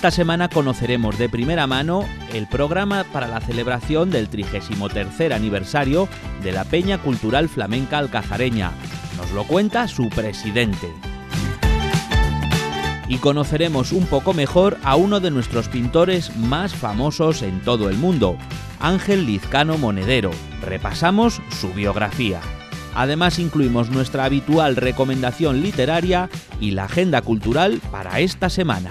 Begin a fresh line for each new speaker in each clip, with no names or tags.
Esta semana conoceremos de primera mano el programa para la celebración del 33º aniversario de la Peña Cultural Flamenca Alcazareña. Nos lo cuenta su presidente. Y conoceremos un poco mejor a uno de nuestros pintores más famosos en todo el mundo, Ángel Lizcano Monedero. Repasamos su biografía. Además incluimos nuestra habitual recomendación literaria y la agenda cultural para esta semana.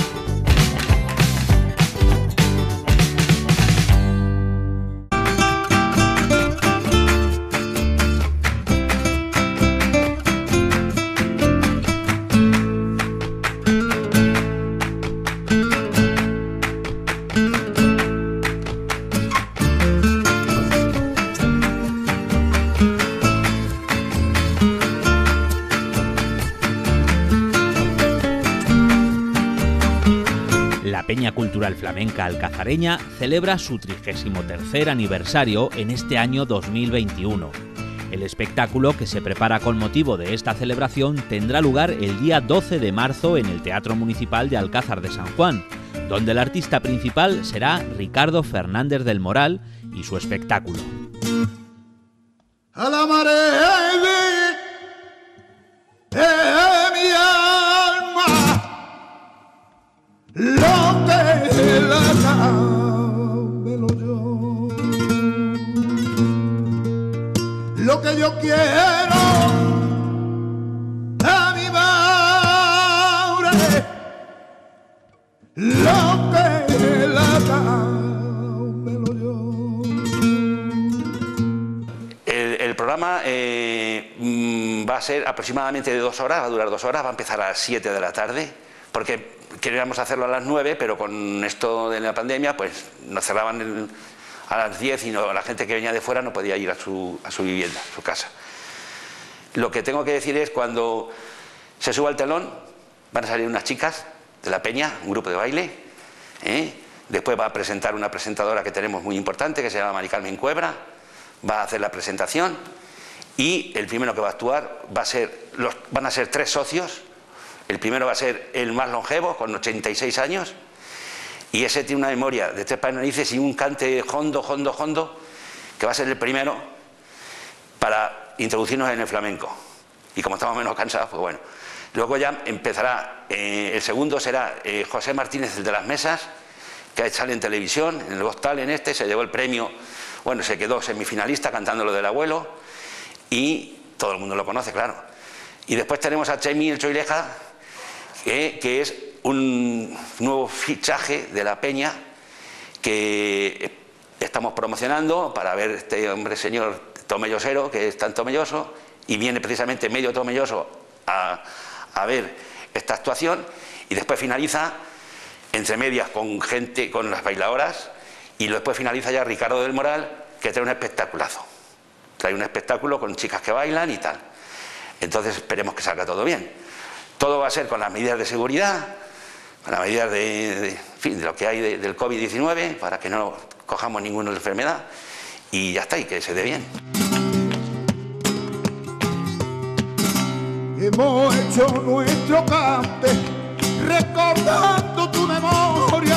La Peña Cultural Flamenca Alcazareña celebra su 33º aniversario en este año 2021. El espectáculo, que se prepara con motivo de esta celebración, tendrá lugar el día 12 de marzo en el Teatro Municipal de Alcázar de San Juan, donde el artista principal será Ricardo Fernández del Moral y su espectáculo.
A la marea de mi alma, lo que la cabelo yo, lo que yo quiero a mi madre, lo que la cabelo yo.
El programa va a ser aproximadamente de 2 horas, va a durar 2 horas, va a empezar a las 7 de la tarde, porque queríamos hacerlo a las 9, pero con esto de la pandemia pues nos cerraban a las 10 y la gente que venía de fuera no podía ir a su vivienda, a su casa. Lo que tengo que decir es, cuando se suba el telón van a salir unas chicas de la Peña, un grupo de baile, después va a presentar una presentadora que tenemos muy importante, que se llama Mari Carmen Cuebra, va a hacer la presentación, y el primero que va a actuar van a ser 3 socios. El primero va a ser el más longevo, con 86 años, y ese tiene una memoria de 3 pares de narices y un cante hondo, que va a ser el primero para introducirnos en el flamenco. Y como estamos menos cansados, pues bueno. Luego ya empezará, el segundo será José Martínez, el de las mesas, que sale en televisión, en el Got Talent se llevó el premio, bueno, se quedó semifinalista cantando lo del abuelo, y todo el mundo lo conoce, claro. Y después tenemos a Chemi el Choileja, que es un nuevo fichaje de la Peña que estamos promocionando para ver este hombre señor tomellosero, que es tan tomelloso, y viene precisamente medio tomelloso a ver esta actuación, y después finaliza entre medias con gente, con las bailadoras, y después finaliza ya Ricardo del Moral, que trae un espectaculazo, trae un espectáculo con chicas que bailan y tal. Entonces esperemos que salga todo bien. Todo va a ser con las medidas de seguridad, con las medidas de lo que hay del COVID-19, para que no cojamos ninguna enfermedad, y ya está, y que se dé bien.
Hemos hecho nuestro cante recordando tu memoria.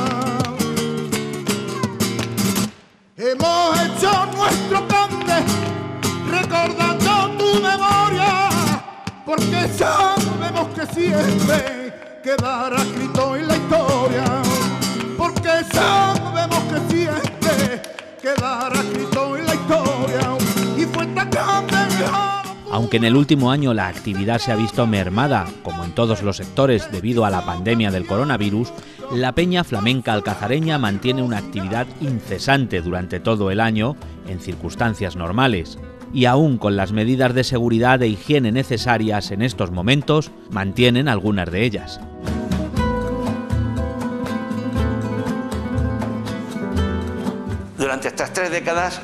Hemos hecho nuestro cante recordando tu memoria, porque sabemos que siempre quedará escrito en la historia, porque sabemos que siempre quedará escrito en la historia, y fue tan grande.
Aunque en el último año la actividad se ha visto mermada, como en todos los sectores debido a la pandemia del coronavirus, la Peña Flamenca Alcazareña mantiene una actividad incesante durante todo el año en circunstancias normales. Y aún con las medidas de seguridad e higiene necesarias en estos momentos, mantienen algunas de ellas.
Durante estas 3 décadas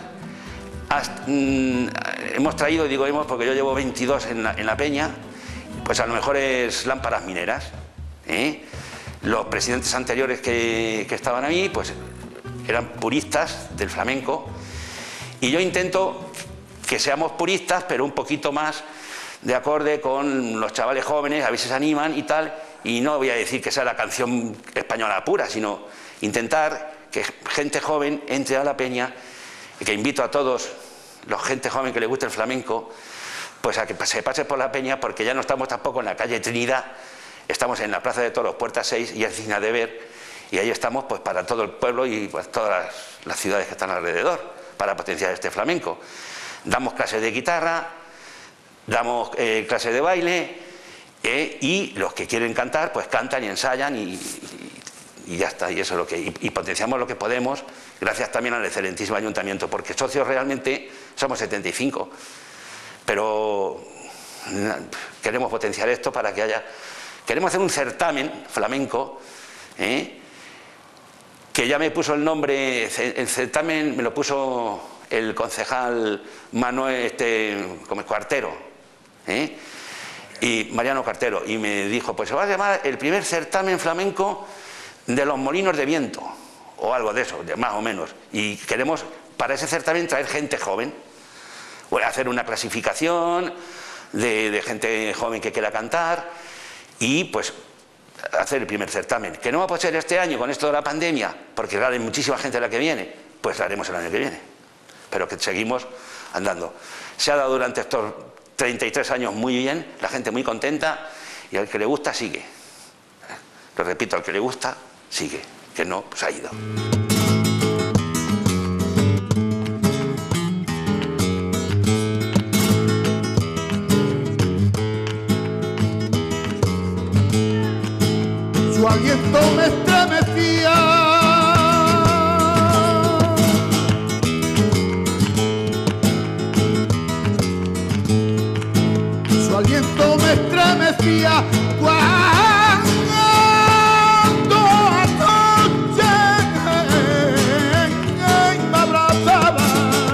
hemos traído, digo hemos porque yo llevo 22 en la Peña, pues a lo mejor es lámparas mineras. Los presidentes anteriores que estaban ahí, pues eran puristas del flamenco, y yo intento que seamos puristas, pero un poquito más de acorde con los chavales jóvenes, a veces se animan y tal, y no voy a decir que sea la canción española pura, sino intentar que gente joven entre a la peña, y que invito a todos los gente joven que le guste el flamenco, pues a que se pase por la peña, porque ya no estamos tampoco en la calle Trinidad, estamos en la Plaza de Toros, Puerta 6, y es digna de ver, y ahí estamos pues para todo el pueblo y pues todas las ciudades que están alrededor, para potenciar este flamenco. Damos clases de guitarra, damos clases de baile, y los que quieren cantar, pues cantan y ensayan y ya está, y eso es lo que... Y potenciamos lo que podemos, gracias también al excelentísimo ayuntamiento, porque socios realmente somos 75, pero queremos potenciar esto para que haya... Queremos hacer un certamen flamenco, que ya me puso el nombre, el certamen me lo puso el concejal Manuel como Cuartero, y Mariano Cartero, y me dijo, pues se va a llamar el primer certamen flamenco de los molinos de viento, o algo de eso, más o menos, y queremos para ese certamen traer gente joven, hacer una clasificación de gente joven que quiera cantar, y pues hacer el primer certamen, que no va a poder ser este año con esto de la pandemia, porque claro, hay muchísima gente la que viene, pues la haremos el año que viene, pero que seguimos andando. Se ha dado durante estos 33 años muy bien, la gente muy contenta, y al que le gusta sigue. Lo repito, al que le gusta sigue, que no, pues ha ido.
Su aliento me estremecía, su aliento me estremecía cuando anoche me abrazaba.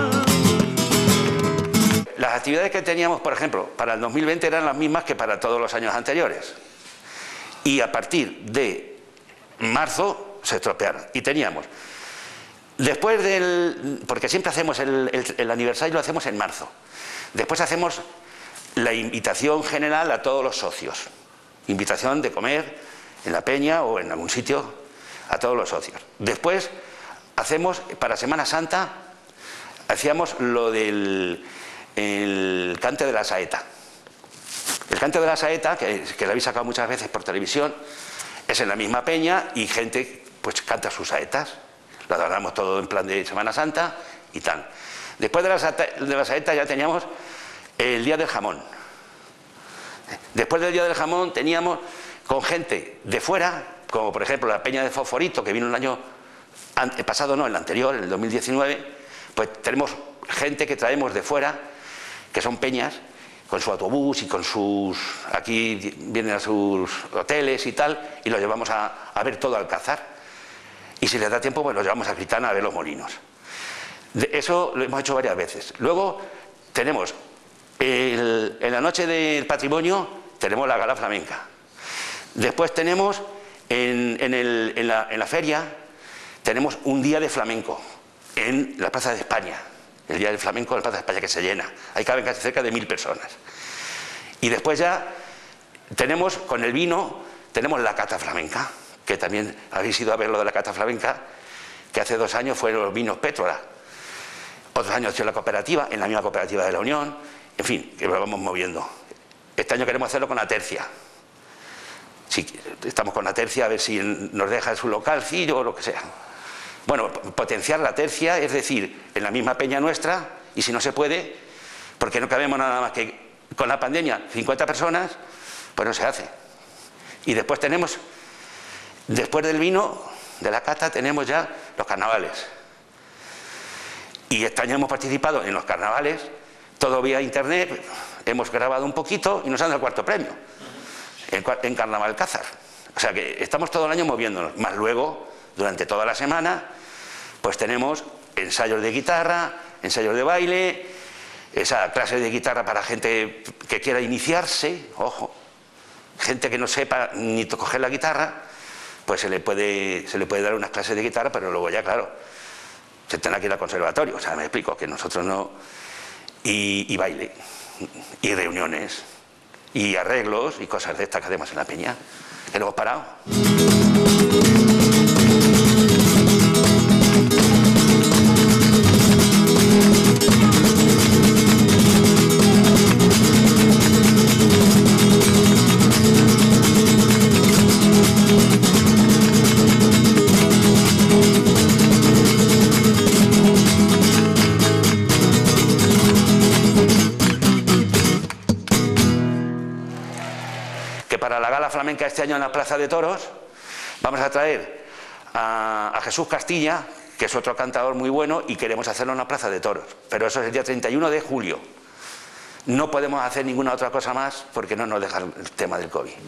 Las actividades que teníamos, por ejemplo, para el 2020 eran las mismas que para todos los años anteriores. Y a partir de marzo se estropearon. Y teníamos, después del... porque siempre hacemos el aniversario, lo hacemos en marzo. Después hacemos la invitación general a todos los socios. Invitación de comer en la peña o en algún sitio a todos los socios. Después hacemos, para Semana Santa, hacíamos lo del el cante de la saeta. El cante de la saeta, que lo habéis sacado muchas veces por televisión, es en la misma peña y gente pues canta sus saetas. Lo adornamos todo en plan de Semana Santa y tal. Después de la saeta ya teníamos el Día del Jamón. Después del Día del Jamón teníamos con gente de fuera, como por ejemplo la peña de Fosforito, que vino el año pasado, no, el anterior, en el 2019, pues tenemos gente que traemos de fuera, que son peñas, con su autobús y con sus... aquí vienen a sus hoteles y tal, y los llevamos a ver todo Alcázar. Y si les da tiempo, pues los llevamos a Gritana a ver los molinos. Eso lo hemos hecho varias veces. Luego tenemos, en la noche del patrimonio, tenemos la gala flamenca. Después tenemos, en la feria, tenemos un día de flamenco, en la Plaza de España. El Día del Flamenco en la Plaza de España, que se llena. Ahí caben casi cerca de 1000 personas. Y después ya tenemos, con el vino, tenemos la cata flamenca, que también habéis ido a ver lo de la cata flamenca, que hace 2 años fueron los vinos Pétrola. Otros años ha sido la cooperativa, en la misma cooperativa de la Unión. En fin, que lo vamos moviendo. Este año queremos hacerlo con la Tercia. Sí, estamos con la Tercia a ver si nos deja su localcillo o lo que sea. Bueno, potenciar la tercia, es decir, en la misma peña nuestra, y si no se puede, porque no cabemos nada más que con la pandemia 50 personas, pues no se hace. Y después tenemos, después del vino, de la cata, tenemos ya los carnavales. Y este año hemos participado en los carnavales, todo vía internet, hemos grabado un poquito y nos han dado el 4º premio, en Carnaval Alcázar. O sea que estamos todo el año moviéndonos, más luego, durante toda la semana, pues tenemos ensayos de guitarra, ensayos de baile, esa clase de guitarra para gente que quiera iniciarse, ojo, gente que no sepa ni coger la guitarra, pues se le puede dar unas clases de guitarra, pero luego ya, claro, se tendrá que ir al conservatorio, o sea, me explico, que nosotros no... Y baile, y reuniones, y arreglos, y cosas de estas que hacemos en la peña. que no hemos parado. Para la gala flamenca este año en la Plaza de Toros vamos a traer a Jesús Castilla, que es otro cantador muy bueno, y queremos hacerlo en la Plaza de Toros, pero eso es el día 31 de julio. No podemos hacer ninguna otra cosa más porque no nos deja el tema del COVID.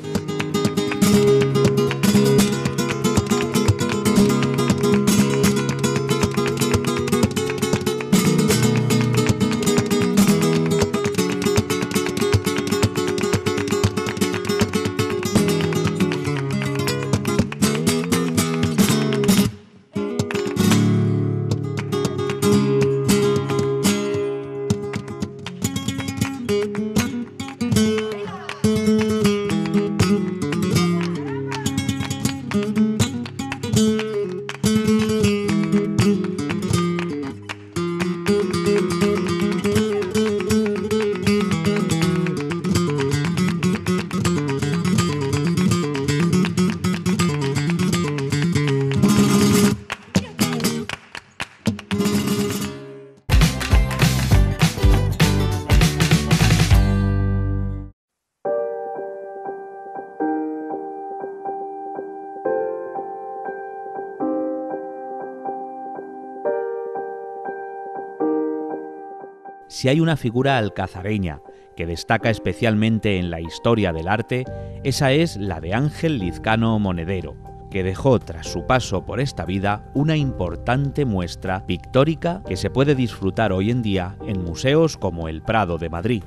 Si hay una figura alcazareña que destaca especialmente en la historia del arte, esa es la de Ángel Lizcano Monedero, que dejó tras su paso por esta vida una importante muestra pictórica que se puede disfrutar hoy en día en museos como el Prado de Madrid.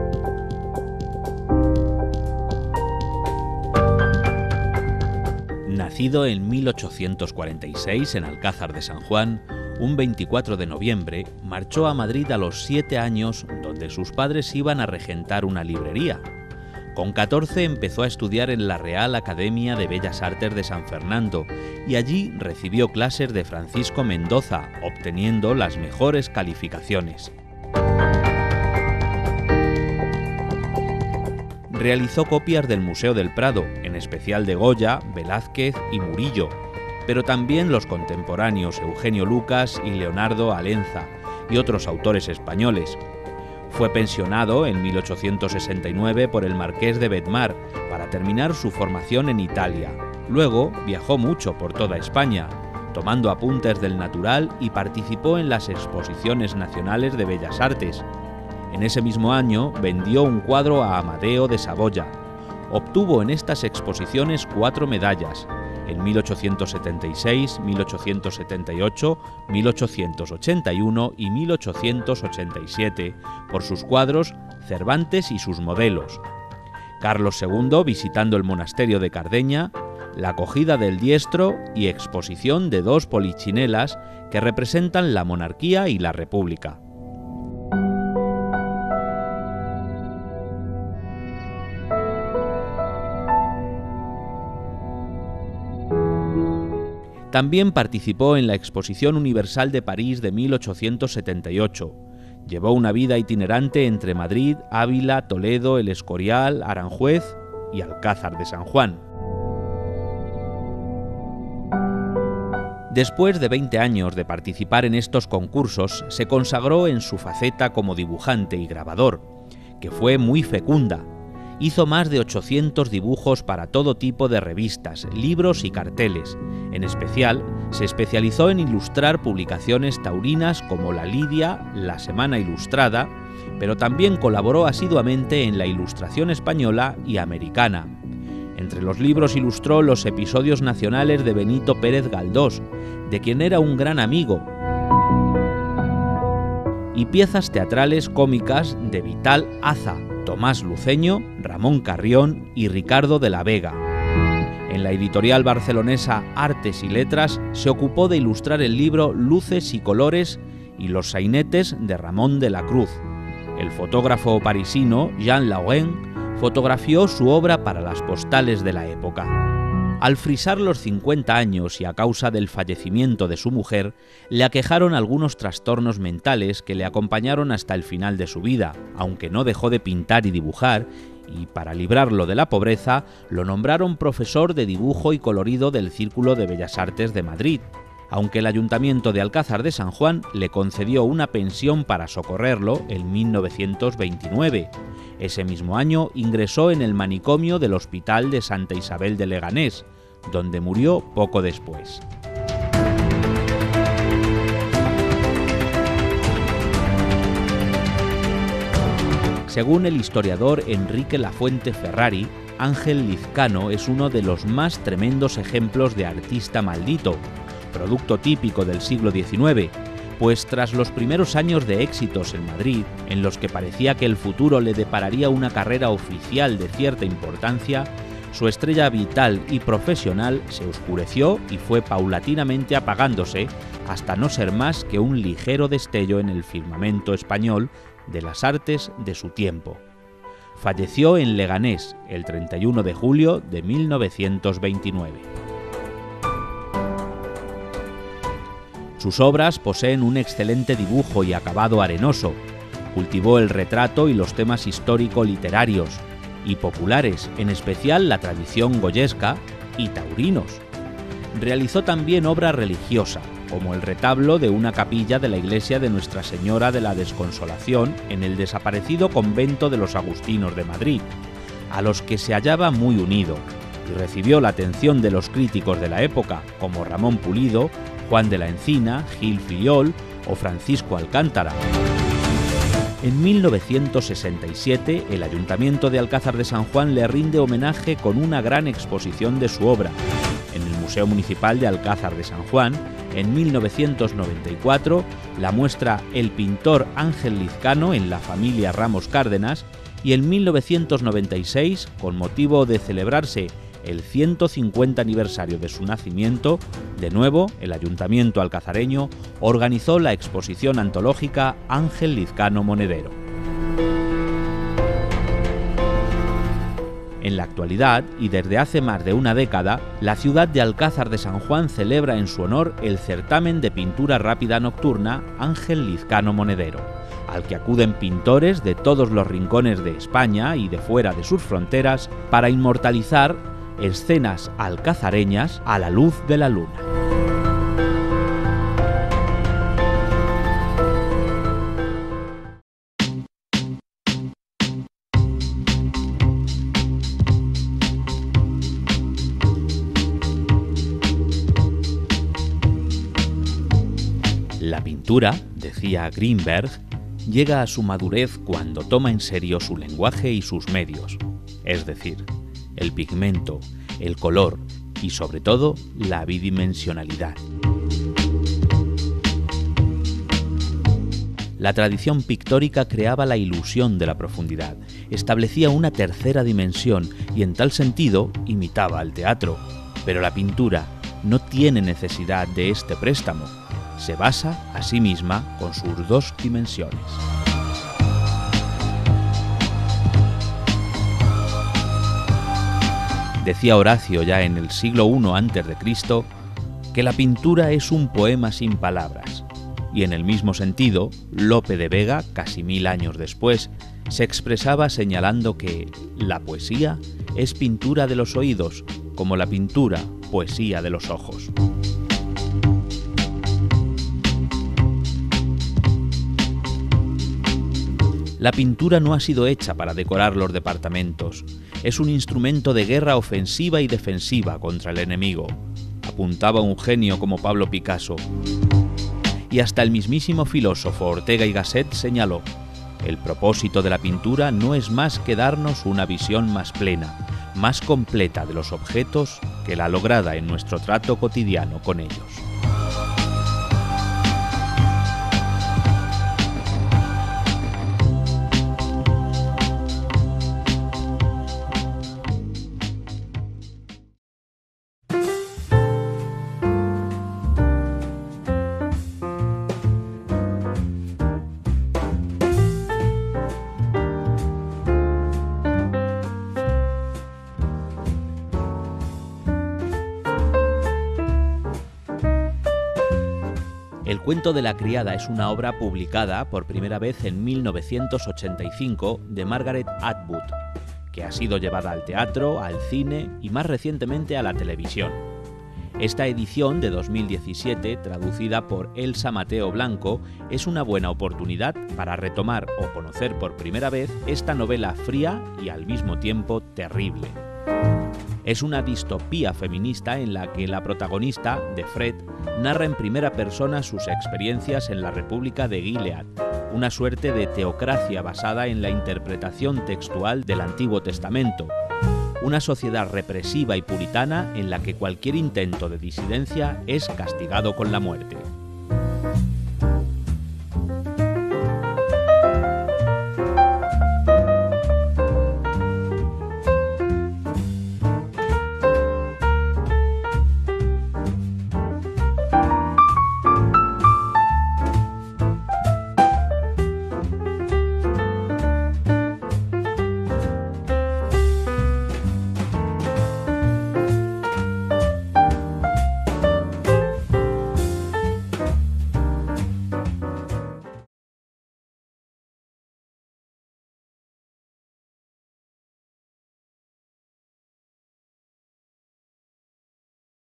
Nacido en 1846 en Alcázar de San Juan, un 24 de noviembre marchó a Madrid a los 7 años, donde sus padres iban a regentar una librería. Con 14 empezó a estudiar en la Real Academia de Bellas Artes de San Fernando y allí recibió clases de Francisco Mendoza, obteniendo las mejores calificaciones. Realizó copias del Museo del Prado, en especial de Goya, Velázquez y Murillo, pero también los contemporáneos Eugenio Lucas y Leonardo Alenza y otros autores españoles. Fue pensionado en 1869 por el Marqués de Bedmar para terminar su formación en Italia. Luego viajó mucho por toda España, tomando apuntes del natural y participó en las exposiciones nacionales de Bellas Artes. En ese mismo año vendió un cuadro a Amadeo de Saboya. Obtuvo en estas exposiciones 4 medallas, en 1876, 1878, 1881 y 1887, por sus cuadros Cervantes y sus modelos. Carlos II visitando el monasterio de Cardeña, la acogida del diestro y exposición de 2 polichinelas que representan la monarquía y la república. También participó en la Exposición Universal de París de 1878. Llevó una vida itinerante entre Madrid, Ávila, Toledo, El Escorial, Aranjuez y Alcázar de San Juan. Después de 20 años de participar en estos concursos, se consagró en su faceta como dibujante y grabador, que fue muy fecunda. Hizo más de 800 dibujos para todo tipo de revistas, libros y carteles. En especial, se especializó en ilustrar publicaciones taurinas como La Lidia, La Semana Ilustrada, pero también colaboró asiduamente en la ilustración española y americana. Entre los libros ilustró los episodios nacionales de Benito Pérez Galdós, de quien era un gran amigo, y piezas teatrales cómicas de Vital Aza, Tomás Luceño, Ramón Carrión y Ricardo de la Vega. En la editorial barcelonesa Artes y Letras se ocupó de ilustrar el libro Luces y Colores y Los Sainetes de Ramón de la Cruz. El fotógrafo parisino Jean Laurent fotografió su obra para las postales de la época. Al frisar los 50 años y a causa del fallecimiento de su mujer, le aquejaron algunos trastornos mentales que le acompañaron hasta el final de su vida, aunque no dejó de pintar y dibujar, y para librarlo de la pobreza, lo nombraron profesor de dibujo y colorido del Círculo de Bellas Artes de Madrid, aunque el Ayuntamiento de Alcázar de San Juan le concedió una pensión para socorrerlo en 1929. Ese mismo año ingresó en el manicomio del Hospital de Santa Isabel de Leganés, donde murió poco después. Según el historiador Enrique Lafuente Ferrari, Ángel Lizcano es uno de los más tremendos ejemplos de artista maldito, producto típico del siglo XIX, pues tras los primeros años de éxitos en Madrid, en los que parecía que el futuro le depararía una carrera oficial de cierta importancia, su estrella vital y profesional se oscureció y fue paulatinamente apagándose hasta no ser más que un ligero destello en el firmamento español de las artes de su tiempo. Falleció en Leganés el 31 de julio de 1929. Sus obras poseen un excelente dibujo y acabado arenoso. Cultivó el retrato y los temas histórico-literarios y populares, en especial la tradición goyesca y taurinos. Realizó también obra religiosa, como el retablo de una capilla de la iglesia de Nuestra Señora de la Desconsolación en el desaparecido convento de los Agustinos de Madrid, a los que se hallaba muy unido, y recibió la atención de los críticos de la época, como Ramón Pulido, Juan de la Encina, Gil Filiol o Francisco Alcántara. En 1967, el Ayuntamiento de Alcázar de San Juan le rinde homenaje con una gran exposición de su obra. En el Museo Municipal de Alcázar de San Juan, en 1994, la muestra El pintor Ángel Lizcano en la familia Ramos Cárdenas, y en 1996, con motivo de celebrarse el 150 aniversario de su nacimiento, de nuevo el Ayuntamiento alcazareño organizó la exposición antológica Ángel Lizcano Monedero. En la actualidad, y desde hace más de una década, la ciudad de Alcázar de San Juan celebra en su honor el certamen de pintura rápida nocturna Ángel Lizcano Monedero, al que acuden pintores de todos los rincones de España y de fuera de sus fronteras para inmortalizar escenas alcazareñas a la luz de la luna. La pintura, decía Greenberg, llega a su madurez cuando toma en serio su lenguaje y sus medios, es decir, el pigmento, el color y, sobre todo, la bidimensionalidad. La tradición pictórica creaba la ilusión de la profundidad, establecía una tercera dimensión y, en tal sentido, imitaba al teatro. Pero la pintura no tiene necesidad de este préstamo. Se basa a sí misma con sus dos dimensiones. Decía Horacio ya en el siglo I a.C. que la pintura es un poema sin palabras, y en el mismo sentido, Lope de Vega, casi 1000 años después, se expresaba señalando que la poesía es pintura de los oídos, como la pintura, poesía de los ojos. La pintura no ha sido hecha para decorar los departamentos. Es un instrumento de guerra ofensiva y defensiva contra el enemigo, apuntaba un genio como Pablo Picasso. Y hasta el mismísimo filósofo Ortega y Gasset señaló: el propósito de la pintura no es más que darnos una visión más plena, más completa de los objetos que la lograda en nuestro trato cotidiano con ellos. El cuento de la criada es una obra publicada por primera vez en 1985 de Margaret Atwood, que ha sido llevada al teatro, al cine y más recientemente a la televisión. Esta edición de 2017, traducida por Elsa Mateo Blanco, es una buena oportunidad para retomar o conocer por primera vez esta novela fría y al mismo tiempo terrible. Es una distopía feminista en la que la protagonista, de Fred, narra en primera persona sus experiencias en la República de Gilead, una suerte de teocracia basada en la interpretación textual del Antiguo Testamento, una sociedad represiva y puritana en la que cualquier intento de disidencia es castigado con la muerte.